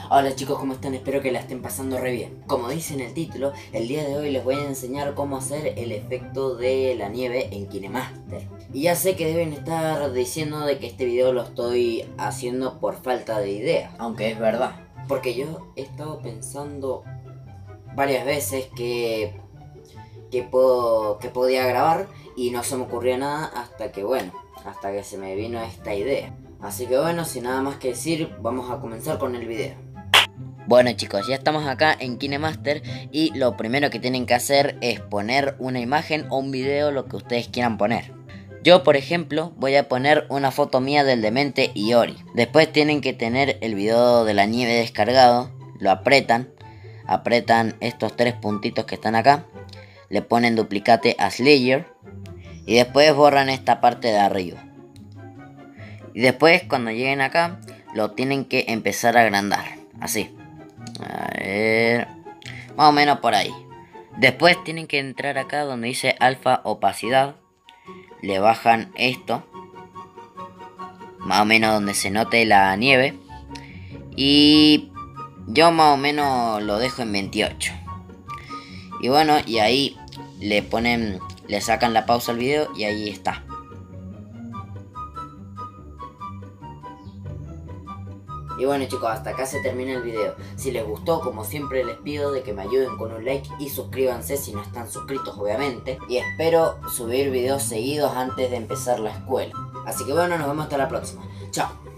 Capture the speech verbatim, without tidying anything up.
Hola chicos, ¿cómo están? Espero que la estén pasando re bien. Como dice en el título, el día de hoy les voy a enseñar cómo hacer el efecto de la nieve en KineMaster. Y ya sé que deben estar diciendo de que este video lo estoy haciendo por falta de idea, aunque es verdad. Porque yo he estado pensando varias veces que, que, puedo, que podía grabar y no se me ocurría nada hasta que, bueno, hasta que se me vino esta idea. Así que bueno, sin nada más que decir, vamos a comenzar con el video. Bueno chicos, ya estamos acá en KineMaster y lo primero que tienen que hacer es poner una imagen o un video, lo que ustedes quieran poner. Yo, por ejemplo, voy a poner una foto mía del demente Iori. Después tienen que tener el video de la nieve descargado, lo apretan, apretan estos tres puntitos que están acá, le ponen duplicate a Slayer y después borran esta parte de arriba. Y después cuando lleguen acá, lo tienen que empezar a agrandar, así. A ver, más o menos por ahí. Después tienen que entrar acá donde dice alfa opacidad. Le bajan esto, más o menos donde se note la nieve. Y yo más o menos lo dejo en veintiocho. Y bueno, y ahí le ponen, le sacan la pausa al video y ahí está. Y bueno chicos, hasta acá se termina el video. Si les gustó, como siempre les pido de que me ayuden con un like y suscríbanse si no están suscritos obviamente. Y espero subir videos seguidos antes de empezar la escuela. Así que bueno, nos vemos hasta la próxima. Chao.